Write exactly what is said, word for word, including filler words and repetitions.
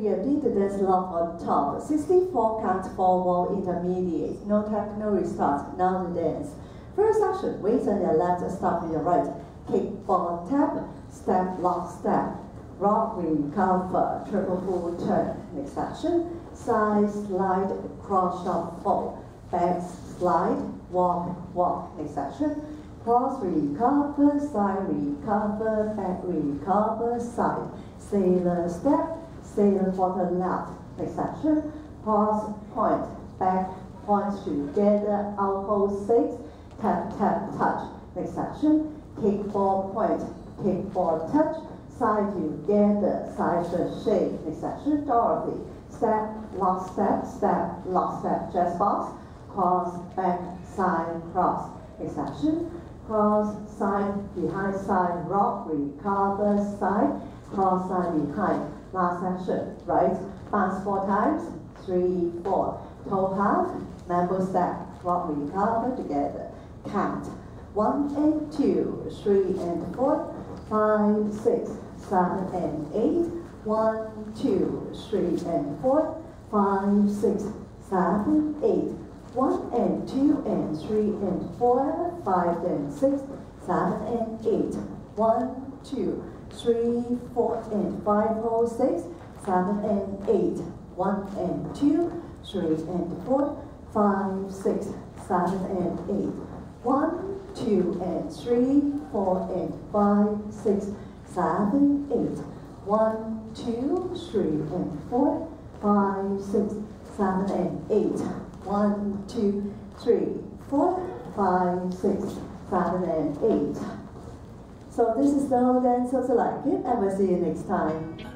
weirdly, the dance love on top. sixty-four count forward intermediate. No tap, no restart. Now the dance. First action, weights on your left, stop on your right. Kick, ball, tap, step, lock, step. Rock, recover, triple full turn. Next action, side, slide, cross, shuffle. Back, slide, walk, walk. Next action, cross, recover, side, recover, back, recover, side. Sailor step, sailor for the left. Next action, cross, point, back, point together, elbow six, tap, tap, touch. Next action, kick, ball, point, kick, ball, touch, side together, side the shape. Next action, Dorothy. Step, lock, step, step, lock, step, chest box, cross, back, side, cross. Next action, cross, side, behind, side, rock, recover, side, cross, side, behind. Last action, right, bounce four times, three, four. Toe half, mambo step, rock, recover, together. Count, one and two, three and four, five, six, seven and eight, one, two, three and four, five, six, seven, eight, one and two and three and four, five and six, seven and eight, one, two, three, four and five, four, six, seven and eight, one and two, three and four, five, six, seven and eight, one, two and three, four and five, six, seven, eight, one, two, three and four, five, six, seven and eight, one, two, three, four, five, six, seven and eight. So this is the whole dance. Hope you like it, and we'll see you next time.